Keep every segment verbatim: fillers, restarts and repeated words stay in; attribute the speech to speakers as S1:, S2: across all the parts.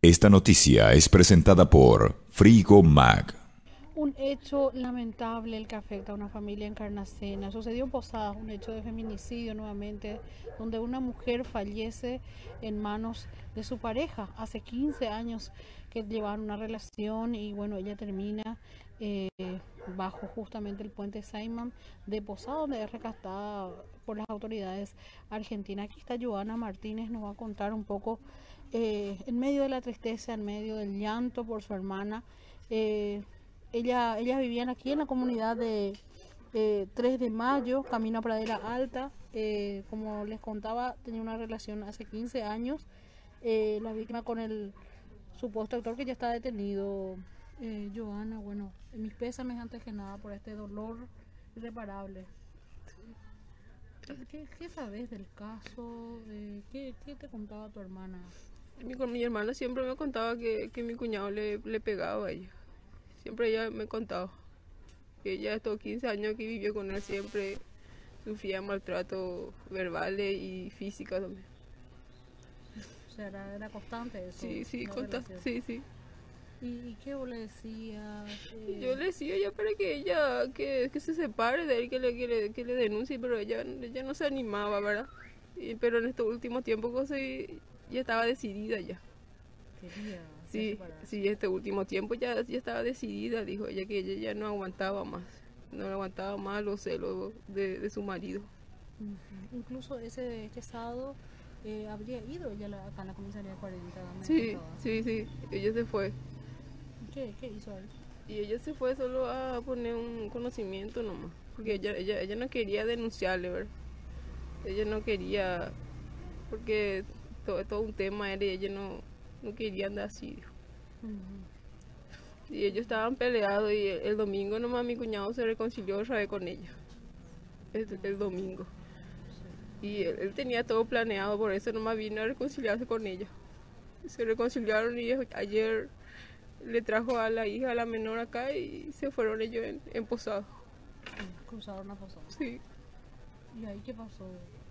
S1: Esta noticia es presentada por Frigo Mag.
S2: Un hecho lamentable el que afecta a una familia en Carnacena. Sucedió en Posadas, un hecho de feminicidio nuevamente, donde una mujer fallece en manos de su pareja. Hace quince años que llevaban una relación y bueno, ella termina eh, bajo justamente el puente Saimán de Posadas, donde es rescatada por las autoridades argentinas. Aquí está Joana Martínez, nos va a contar un poco eh, en medio de la tristeza, en medio del llanto por su hermana. Eh, Ella, ellas vivían aquí en la comunidad de eh, tres de mayo, camino a Pradera Alta. Eh, como les contaba, tenía una relación hace quince años. Eh, la víctima con el supuesto actor que ya está detenido. Eh, Joana, bueno, mis pésames antes que nada por este dolor irreparable. ¿Qué, qué sabes del caso? Eh, ¿qué, ¿Qué te contaba tu hermana?
S3: Mi, con mi hermana siempre me contaba que, que mi cuñado le, le pegaba a ella. Siempre ella me contaba que ella estos quince años que vivió con él siempre sufría maltrato verbales y físicos también.
S2: O sea, era, era constante eso.
S3: Sí, sí, conta, sí, sí.
S2: ¿Y, ¿Y qué vos le decías? Eh...
S3: Yo le decía a ella para que ella que, que se separe de él, que le, que le, que le denuncie, pero ella, ella no se animaba, ¿verdad? Y, pero en estos últimos tiempos pues, ya estaba decidida ya.
S2: Quería
S3: Sí, sí, este último tiempo ya, ya estaba decidida, dijo ella, que ella ya no aguantaba más, no aguantaba más los celos de, de su marido.
S2: Uh-huh. Incluso ese, este sábado eh, habría ido ella la, acá en la comisaría cuarenta.
S3: Sí, sí, sí, ella se fue.
S2: ¿Qué, qué hizo él?
S3: Y ella se fue solo a poner un conocimiento nomás, porque ella, ella, ella no quería denunciarle, ¿verdad? Ella no quería, porque todo, todo un tema era y ella no, no quería andar así. Uh-huh. Y ellos estaban peleados y el, el domingo nomás mi cuñado se reconcilió otra vez con ella. El, el domingo. Y él, él tenía todo planeado, por eso nomás vino a reconciliarse con ella. Se reconciliaron y ayer le trajo a la hija, a la menor acá y se fueron ellos en, en Posada.
S2: Cruzaron a Posada.
S3: Sí.
S2: ¿Y ahí qué pasó?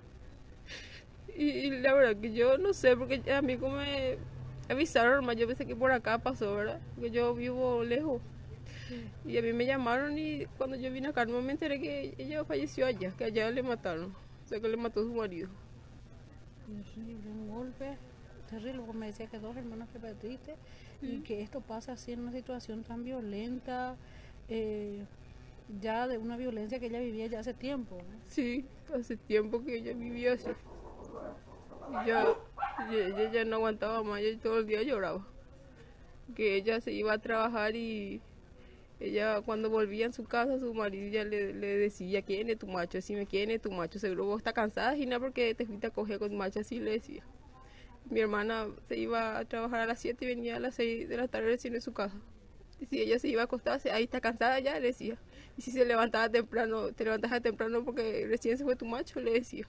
S3: Y, y la verdad que yo no sé, porque a mí como me avisaron nomás, yo pensé que por acá pasó, ¿verdad? Porque yo vivo lejos. Sí. Y a mí me llamaron y cuando yo vine acá no me enteré que ella falleció allá, que allá le mataron. O sea, que le mató a su marido.
S2: Terrible, un golpe terrible, como me decía que dos hermanos que perdiste. Sí. Y que esto pasa así en una situación tan violenta, eh, ya de una violencia que ella vivía ya hace tiempo, ¿no?
S3: Sí, hace tiempo que ella vivía así. Y ya, ella ya no aguantaba más, ella todo el día lloraba. Que ella se iba a trabajar y ella cuando volvía en su casa, su marido ya le, le decía, ¿quién es tu macho? Decime, ¿quién es tu macho? Seguro vos estás cansada, Gina, porque te fuiste a coger con tu macho, así le decía. Mi hermana se iba a trabajar a las siete y venía a las seis de la tarde recién en su casa. Y si ella se iba a acostarse, ahí está cansada ya, le decía. Y si se levantaba temprano, te levantas temprano porque recién se fue tu macho, le decía.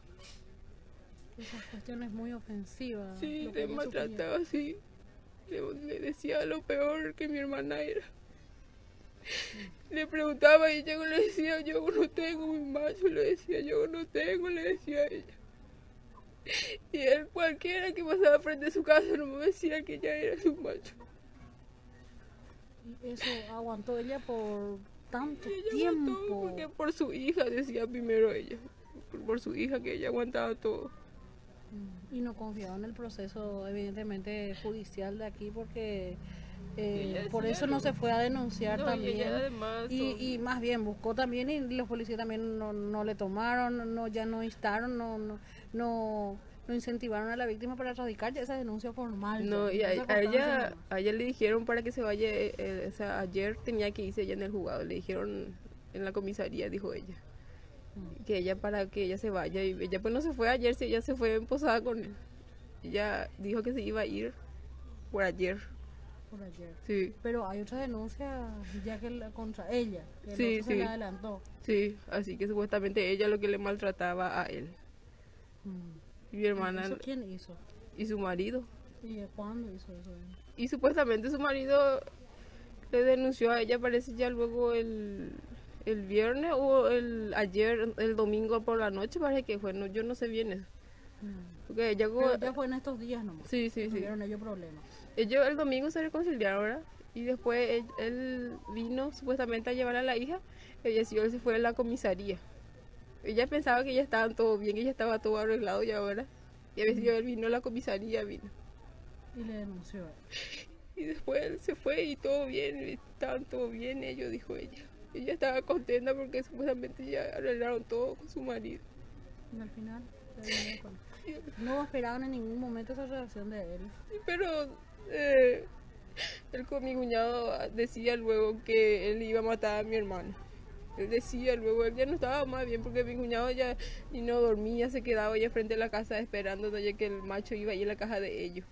S2: Esas cuestiones muy ofensivas.
S3: Sí, le maltrataba así. Le, le decía lo peor que mi hermana era. Sí. Le preguntaba y ella le decía, yo no tengo mi macho, le decía, yo no tengo, le decía a ella. Y él, cualquiera que pasaba frente a su casa, no me decía que ella era su macho.
S2: ¿Y eso aguantó ella por tanto
S3: ella
S2: tiempo?
S3: Aguantó porque por su hija, decía primero ella. Por, por su hija, que ella aguantaba todo.
S2: Y no confiaba en el proceso, evidentemente, judicial de aquí, porque eh, por eso no se fue a denunciar
S3: no,
S2: también.
S3: Y, además,
S2: y, y más bien buscó también, y los policías también no, no le tomaron, no ya no instaron, no, no, no, no incentivaron a la víctima para radicar ya esa denuncia formal.
S3: No, y a, a ella a ella le dijeron para que se vaya, eh, o sea, ayer tenía que irse ella en el juzgado, le dijeron en la comisaría, dijo ella. Que ella para que ella se vaya, y ella pues no se fue ayer, si ella se fue en Posada con él. Ella dijo que se iba a ir por ayer.
S2: Por ayer.
S3: Sí.
S2: Pero hay otra denuncia ya que la, contra ella, que
S3: sí,
S2: sí.
S3: se
S2: le adelantó.
S3: Sí, así que supuestamente ella lo que le maltrataba a él. Mm. Y mi hermana.
S2: ¿Eso quién hizo?
S3: Y su marido.
S2: ¿Y cuándo hizo eso?
S3: Y supuestamente su marido le denunció a ella, parece ya luego el el viernes o el ayer, el domingo por la noche, parece que fue, no, yo no sé bien eso. Mm. Porque ella...
S2: Pero ya fue en estos días nomás.
S3: Sí, sí, sí.
S2: Tuvieron ellos problemas.
S3: Ellos el domingo se reconciliaron, ¿verdad? Y después él, él vino supuestamente a llevar a la hija. Ella sí, él se fue a la comisaría. Ella pensaba que ya estaban todo bien, que ya estaba todo arreglado ya ahora. Y a veces él vino a la comisaría, vino.
S2: Y le denunció.
S3: Y después él se fue y todo bien, estaban todo bien ellos, dijo ella. Ella estaba contenta porque supuestamente ya arreglaron todo con su marido.
S2: Y al final, con... no esperaban en ningún momento esa reacción de él.
S3: Pero eh, él con mi cuñado decía luego que él iba a matar a mi hermana. Él decía luego, él ya no estaba más bien porque mi cuñado ya y no dormía, se quedaba ya frente a la casa esperando ya que el macho iba ahí en la caja de ellos.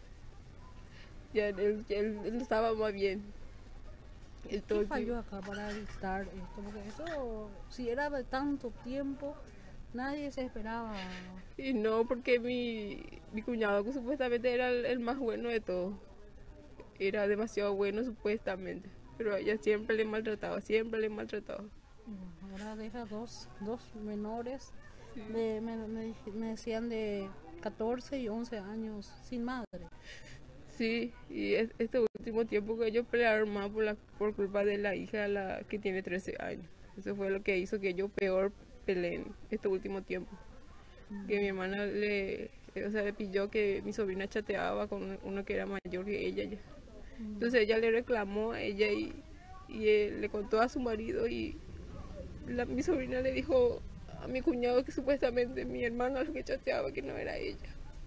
S3: Ya él, él, él no estaba más bien.
S2: El ¿Qué falló acá para evitar esto? Porque eso, si era de tanto tiempo, nadie se esperaba.
S3: Y no, porque mi, mi cuñado, que supuestamente era el, el más bueno de todos, era demasiado bueno supuestamente, pero ella siempre le maltrataba, siempre le maltrataba.
S2: Ahora deja dos, dos menores, sí. de, me, me, me decían de catorce y once años sin madre.
S3: Sí, y es, este último tiempo que ellos pelearon más por, la, por culpa de la hija la que tiene trece años. Eso fue lo que hizo que ellos peor peleen este último tiempo. Mm. Que mi hermana le, o sea, le pilló que mi sobrina chateaba con uno que era mayor que ella ya. Mm. Entonces ella le reclamó a ella y, y él le contó a su marido y la, mi sobrina le dijo a mi cuñado que supuestamente mi hermana lo que chateaba que no era ella.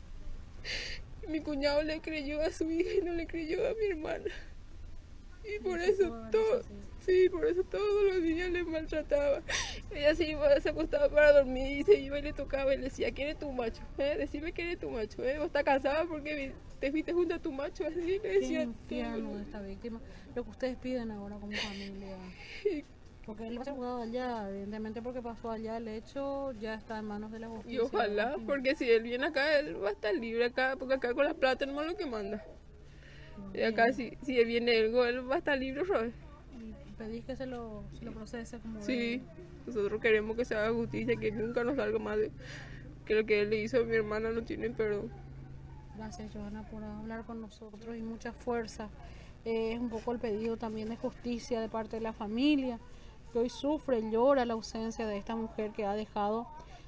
S3: Mi cuñado le creyó a su hija y no le creyó a mi hermana. Y por eso todo, sí, por eso todos los días le maltrataba. Ella se iba, se acostaba para dormir y se iba y le tocaba y le decía, ¿quién es tu macho? ¿Eh? Decime quién es tu macho, ¿eh? ¿Vos estás cansada porque te fuiste junto a tu macho? Así le decía.
S2: Qué infierno de esta víctima. Lo que ustedes piden ahora como familia. Porque él va a ser juzgado allá, evidentemente porque pasó allá el hecho, ya está en manos de la justicia.
S3: Y ojalá, porque si él viene acá, él va a estar libre acá, porque acá con la plata no es lo que manda. Y acá si, si él viene algo, él va a estar libre, ¿sabes?
S2: Y pedís que se lo, se lo procese como
S3: sí, él. Nosotros queremos que se haga justicia, que nunca nos salga más de que lo que él le hizo a mi hermana no tiene perdón.
S2: Gracias, Johanna, por hablar con nosotros y mucha fuerza. Eh, es un poco el pedido también de justicia de parte de la familia, que hoy sufre, llora la ausencia de esta mujer que ha dejado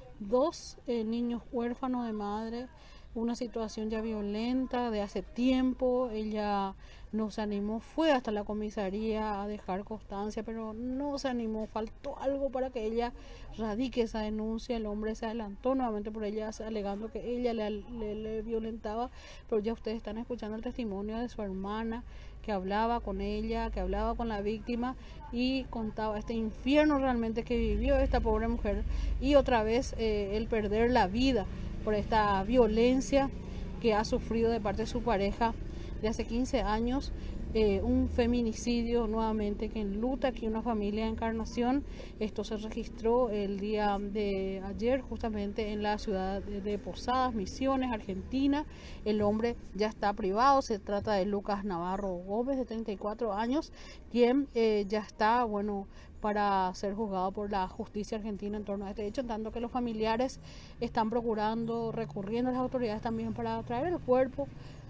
S2: dos eh, niños huérfanos de madre, una situación ya violenta de hace tiempo. Ella no se animó, fue hasta la comisaría a dejar constancia, pero no se animó, faltó algo para que ella radique esa denuncia. El hombre se adelantó nuevamente por ella, alegando que ella le, le, le violentaba, pero ya ustedes están escuchando el testimonio de su hermana, que hablaba con ella, que hablaba con la víctima y contaba este infierno realmente que vivió esta pobre mujer, y otra vez eh, el perder la vida por esta violencia que ha sufrido de parte de su pareja de hace quince años, eh, un feminicidio nuevamente que enluta aquí una familia de Encarnación. Esto se registró el día de ayer justamente en la ciudad de, de Posadas, Misiones, Argentina. El hombre ya está privado, se trata de Lucas Navarro Gómez, de treinta y cuatro años, quien eh, ya está, bueno, para ser juzgado por la justicia argentina en torno a este hecho, en tanto que los familiares están procurando, recurriendo a las autoridades también para traer el cuerpo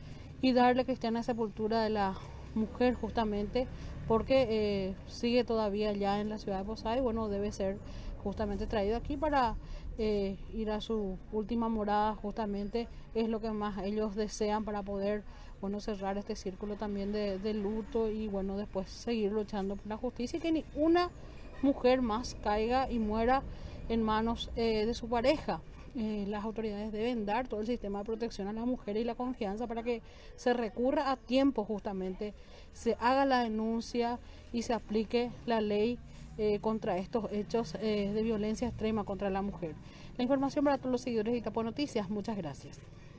S2: y darle cristiana sepultura de la mujer, justamente porque eh, sigue todavía allá en la ciudad de Posadas y bueno, debe ser justamente traído aquí para eh, ir a su última morada. Justamente es lo que más ellos desean para poder, bueno, cerrar este círculo también de, de luto y bueno, después seguir luchando por la justicia y que ni una mujer más caiga y muera en manos eh, de su pareja. Eh, las autoridades deben dar todo el sistema de protección a las mujeres y la confianza para que se recurra a tiempo, justamente se haga la denuncia y se aplique la ley eh, contra estos hechos eh, de violencia extrema contra la mujer. La información para todos los seguidores de Itapuã Noticias. Muchas gracias.